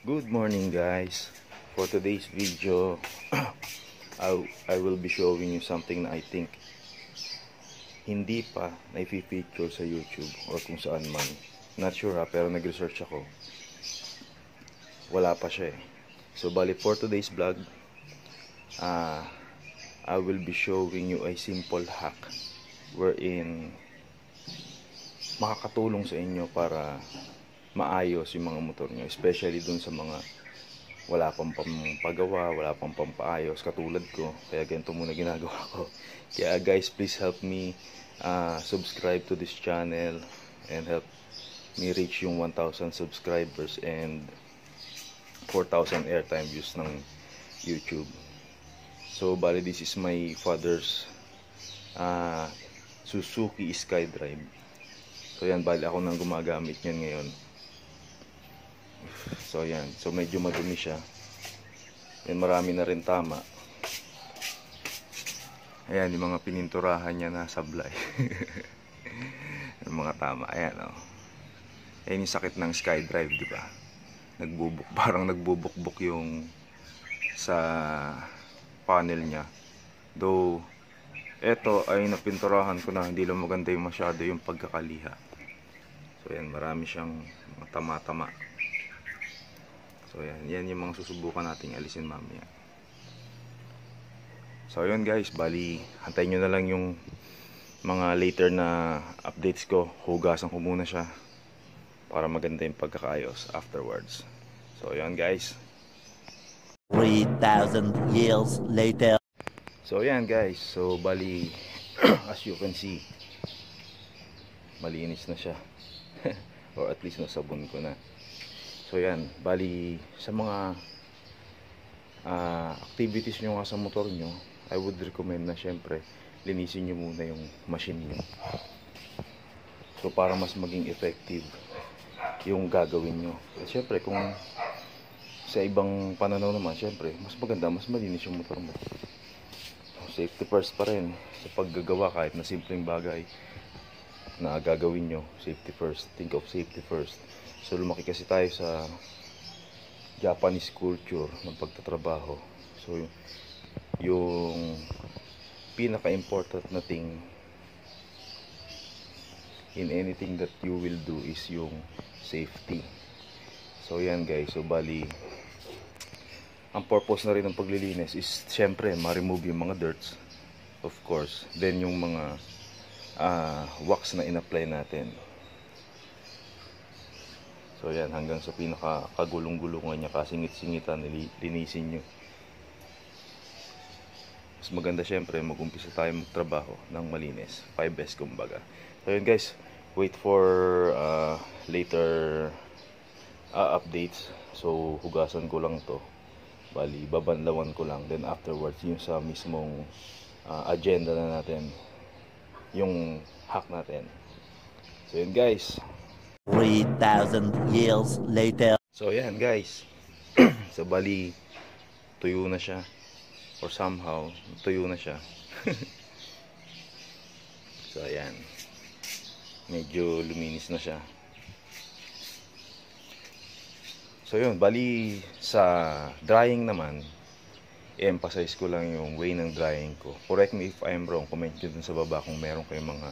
Good morning guys. For today's video I will be showing you something na I think hindi pa na-feature sa YouTube or kung saan man. Not sure pero nag-research ako. Wala pa siya eh. So bali for today's vlog I will be showing you a simple hack wherein makakatulong sa inyo para maayos yung mga motor nyo, especially dun sa mga wala pang pampagawa, wala pang pampaayos katulad ko. Kaya ganito muna ginagawa ko. Kaya guys, please help me subscribe to this channel and help me reach yung 1,000 subscribers and 4,000 airtime views ng YouTube. So bali, this is my father's Suzuki SkyDrive. So yan, bali ako nang gumagamit yan ngayon. So yan, so medyo madumi siya. Yan, marami na rin tama. Ayan, yung mga pininturahan niya na sablay. Yung mga tama, ayan o. Ayan yung sakit ng SkyDrive, di ba? Parang nagbubukbok yung sa panel niya. Though eto ay napinturahan ko na, hindi lang maganda yung masyado yung pagkakaliha. So yan, marami siyang tama-tama. So yan yung mga susubukan nating alisin mamaya. So yun guys, bali hantayin nyo na lang yung mga later na updates ko. Hugasan ko muna siya para maganda yung pagkakaayos afterwards. So yun guys, 3,000 years later. so yan guys, so bali as you can see, malinis na siya. Or at least nasabon ko na. So yan, bali sa mga activities nyo nga sa motor nyo, I would recommend na syempre linisin nyo muna yung machine nyo. So para mas maging effective yung gagawin nyo. Syempre kung sa ibang pananaw naman, syempre mas maganda, mas malinis yung motor mo. Safety first pa rin sa paggagawa, kahit na simpleng bagay na gagawin nyo. Safety first, think of safety first. So lumaki kasi tayo sa Japanese culture ng pagtatrabaho. So yung pinaka-important na thing in anything that you will do is yung safety. So yan guys, so bali ang purpose na rin ng paglilinis is syempre ma-remove yung mga dirts, of course. Then yung mga wax na in-apply natin. So yan, hanggang sa pinaka-kagulong-gulungan niya, kasingit-singitan, linisin nyo. Mas maganda syempre mag-umpisa tayo magtrabaho ng malinis, 5S kumbaga. So yun guys, wait for later updates. So hugasan ko lang to, bali babanlawan ko lang, then afterwards yung sa mismong agenda na natin, yung hack natin. So yun guys, 3,000 years later. so yan guys. So bali tuyo na siya, or somehow tuyo na siya. So ayan, medyo luminis na siya. So yun, bali sa drying naman, i-emphasize ko lang yung way ng drying ko. Correct me if I'm wrong, comment nyo dun sa baba kung meron kayong mga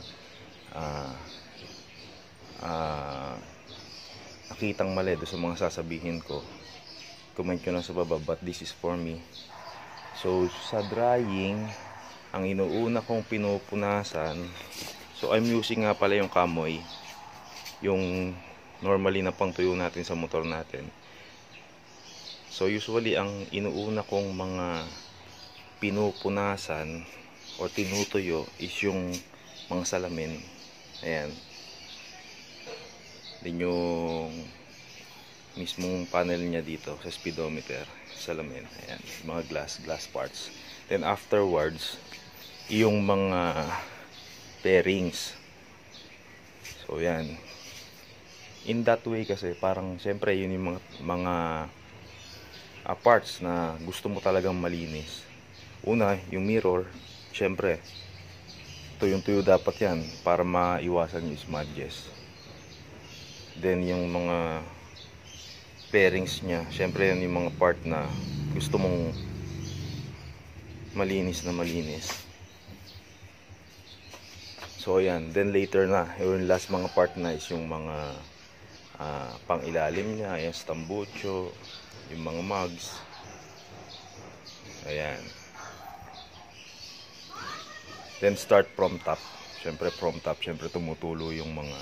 nakitang mali doon sa mga sasabihin ko. Comment nyo lang sa baba, but this is for me. So sa drying, ang inuuna kong pinupunasan, so I'm using nga pala yung Kamoy, yung normally na pangtuyo natin sa motor natin. So usually ang inuuna kong mga pinupunasan or tinutuyo is yung mga salamin. Ayan. Din yung mismong panel niya dito sa speedometer, salamin. Ayan, mga glass parts. Then afterwards, yung mga bearings. So yan. In that way kasi parang siyempre yun yung mga parts na gusto mo talagang malinis. Una, yung mirror, siyempre tuyong-tuyo dapat yan para maiwasan yung smudges. Then yung mga pairings niya. Syempre yan yung mga part na gusto mong malinis na malinis. So ayan, then later na, yung last mga part na is yung mga pang ilalim niya, yung tambucho, yung mga mugs. Ayan. Then start from top. Syempre from top, syempre tumutulo yung mga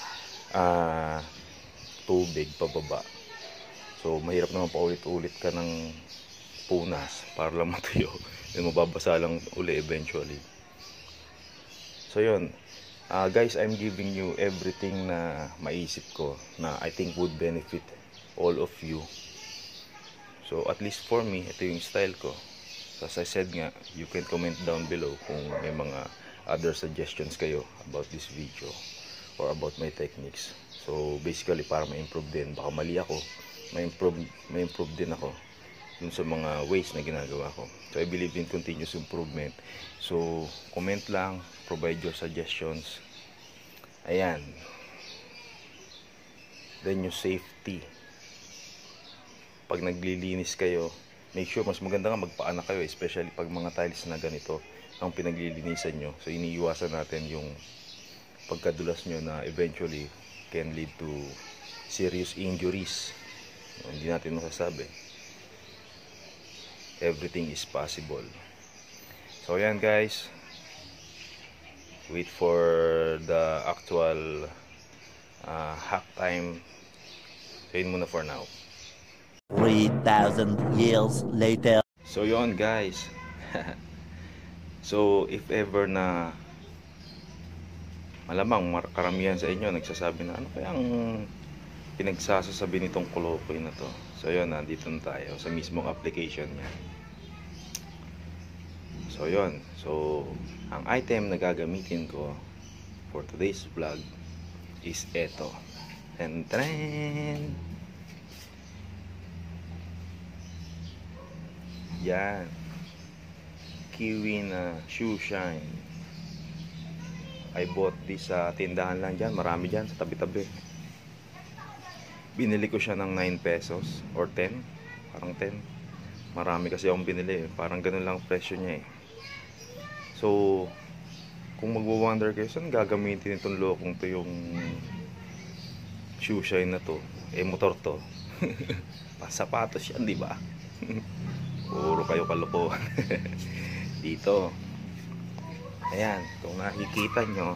tubig pababa. So mahirap naman paulit-ulit ka ng punas para lang matuyo. Then mababasa lang uli eventually. So yun, guys, I'm giving you everything na maisip ko na I think would benefit all of you. So at least for me, ito yung style ko. So, as I said nga, you can comment down below kung may mga other suggestions kayo about this video or about my techniques. So basically para ma-improve din, baka mali ako, ma-improve din ako dun sa mga ways na ginagawa ko. So I believe in continuous improvement. So comment lang, provide your suggestions. Ayan. Then yung safety. Pag naglilinis kayo, make sure mas maganda nga magpaanak kayo, especially pag mga tiles na ganito ang pinaglilinisan nyo. So iniiwasan natin yung pagkadulas nyo na eventually can lead to serious injuries. Hindi natin masasabi. Everything is possible. So yan guys, wait for the actual hack time. So yun muna for now. 3,000 years later. So yon guys. So if ever na malamang karamihan sa inyo nagsasabi na ano kaya ang pinagsasasabi nitong kolokoy na to. So yun, nandito na tayo sa mismong application niya. So yun, so ang item na gagamitin ko for today's vlog is eto. And tren! Yan, Kiwi na shoe shine. I bought this sa tindahan lang dyan, marami dyan sa tabi-tabi. Binili ko siya ng 9 pesos or 10, parang 10. Marami kasi akong binili, parang ganun lang presyo niya eh. So kung magwo-wonder kayo saan gagamitin itong lokong to yung shoe shine na to, eh motor to. Pasapatos yan, di ba? Puro kayo kalokohan. Dito. Ayan, kung nakikita nyo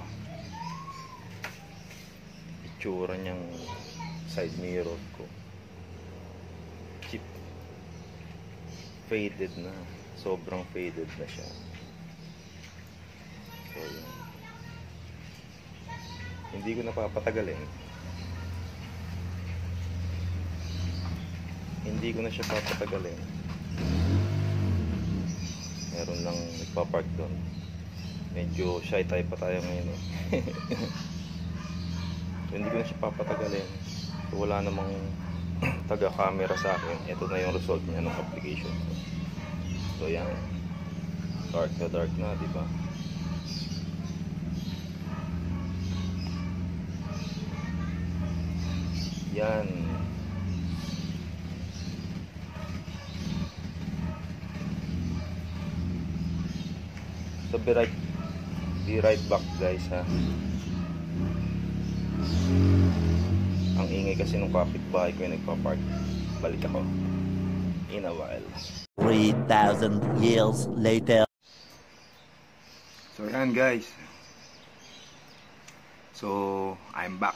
itsura niyang side mirror ko. Chip. Faded na. Sobrang faded na siya. So, yun. Hindi ko napapatagalin. Hindi ko na siya papatagalin. Meron lang nagpa-park doon. Medyo shy type pa tayo ngayon. So, hindi ko na siya papatagalin. So, wala namang taga-camera sa akin. Ito na yung result niya ng application ko. So yan. Dark na, di ba? Yan. So be right back guys ha. Ang ingay kasi nung kapitbahay ko yung nagpa-park. Balik ako in a while. 3,000 years later. So yan guys. So I'm back.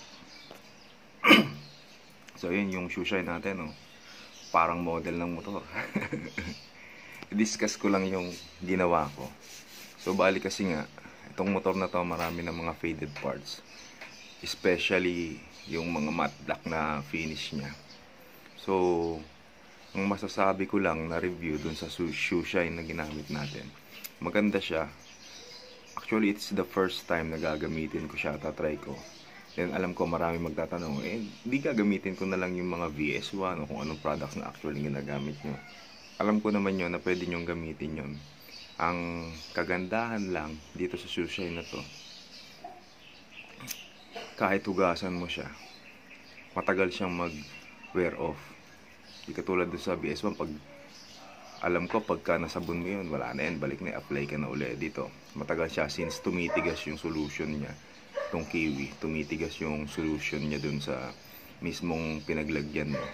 So yun yung shoe shine natin, oh. Parang model ng motor. Discuss ko lang yung ginawa ko. So bali kasi nga itong motor na to marami ng mga faded parts, especially yung mga matte black na finish niya. So ang masasabi ko lang na review dun sa shoe shine na ginamit natin, maganda siya. Actually it's the first time na gagamitin ko siya, tatry ko. Then alam ko marami magtatanong, di gagamitin ko na lang yung mga VS1 o kung anong products na actually ginagamit nyo. Alam ko naman yun na pwede nyong gamitin yun. Ang kagandahan lang dito sa shoe shine na to, kahit hugasan mo siya, matagal siyang mag wear off. Di katulad doon sa BS1, pag alam ko pagka nasabon mo yun, wala na yan, balik na, apply ka na ulit. Dito matagal siya since tumitigas yung solution niya. Itong kiwi, tumitigas yung solution niya dun sa mismong pinaglagyan mo.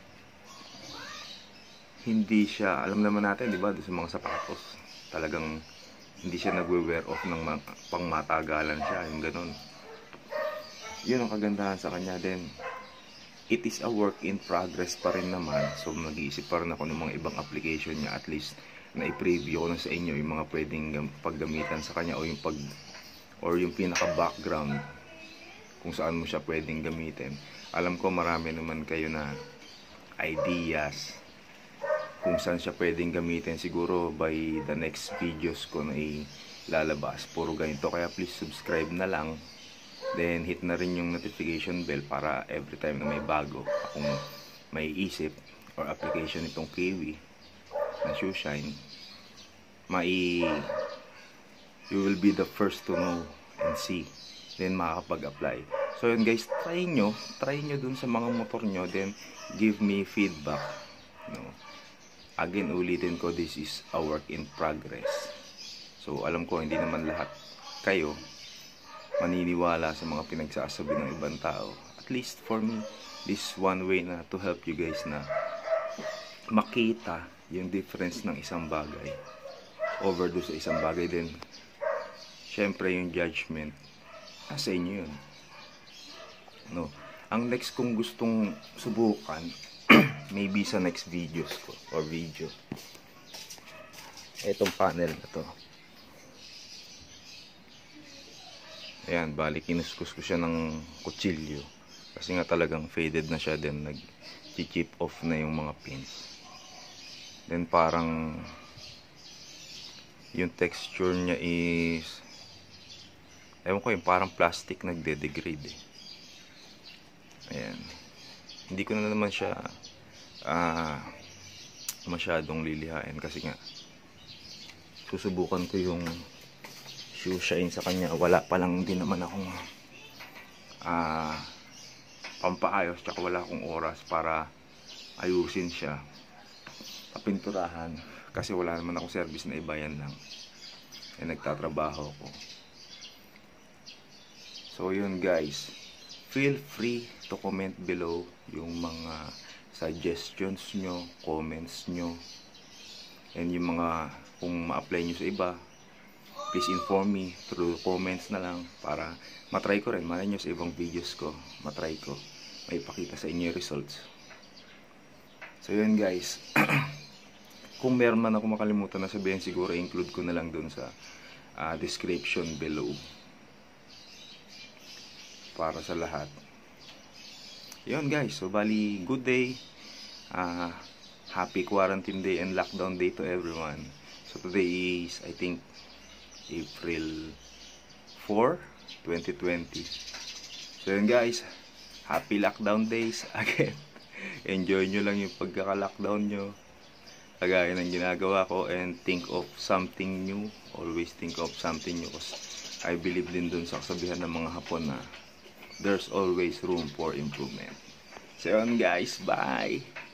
Hindi siya, alam naman natin, di ba, doon sa mga sapatos, talagang hindi siya nagwe-wear off ng pangmatagalan siya, yung ganun. Yun ang kagandahan sa kanya din. It is a work in progress pa rin naman, so mag-iisip pa rin ako ng mga ibang application niya, at least na i-preview ko na sa inyo yung mga pwedeng paggamitan sa kanya, o yung pinaka-background kung saan mo siya pwedeng gamitin. Alam ko marami naman kayo na ideas kung saan siya pwedeng gamitin. Siguro by the next videos ko na ilalabas, puro ganito. Kaya please subscribe na lang. Then hit na rin yung notification bell para every time na may bago akong may isip or application itong Kiwi na shoe shine, you will be the first to know and see. Then makakapag-apply. So yun guys, try nyo dun sa mga motor nyo. Then give me feedback. Again, ulitin ko, this is a work in progress. So alam ko hindi naman lahat kayo maniniwala sa mga pinagsasabi ng ibang tao. At least for me, this one way na to help you guys na makita yung difference ng isang bagay over do sa isang bagay. Din syempre yung judgment nasa inyo yun. Ang next kong gustong subukan maybe sa next videos ko or video, etong panel na to. Ayan, bali kinuskus ko siya ng kutsilyo kasi nga talagang faded na siya, then nag-chip off na yung mga pins. Then parang yung texture niya is, ewan ko, yung parang plastic nagde-degrade eh. Ayan, hindi ko na naman siya masyadong lilihain kasi nga susubukan ko yung shoe shine sa kanya. Wala pa lang din naman akong pampaayos, tsaka wala akong oras para ayusin siya, papinturahan, kasi wala naman akong service na iba, yan lang nagtatrabaho ko. So yun guys, feel free to comment below yung mga suggestions nyo, comments nyo, and yung mga kung ma-apply nyo sa iba, please inform me through comments na lang para matry ko rin. Malay nyo sa ibang videos ko, matry ko, may ipakita sa inyo yung results. So yun guys, kung meron man ako makalimutan na sabihin, siguro include ko na lang dun sa description below para sa lahat. Yun guys, so bali, good day, happy quarantine day and lockdown day to everyone. So today is, I think, April 4, 2020. So yun guys, happy lockdown days again. Enjoy nyo lang yung pagkaka-lockdown nyo, kagaya ng ginagawa ko, and think of something new. Always think of something new, because I believe din dun sa kasabihan ng mga Hapon na there's always room for improvement. So yun guys, bye!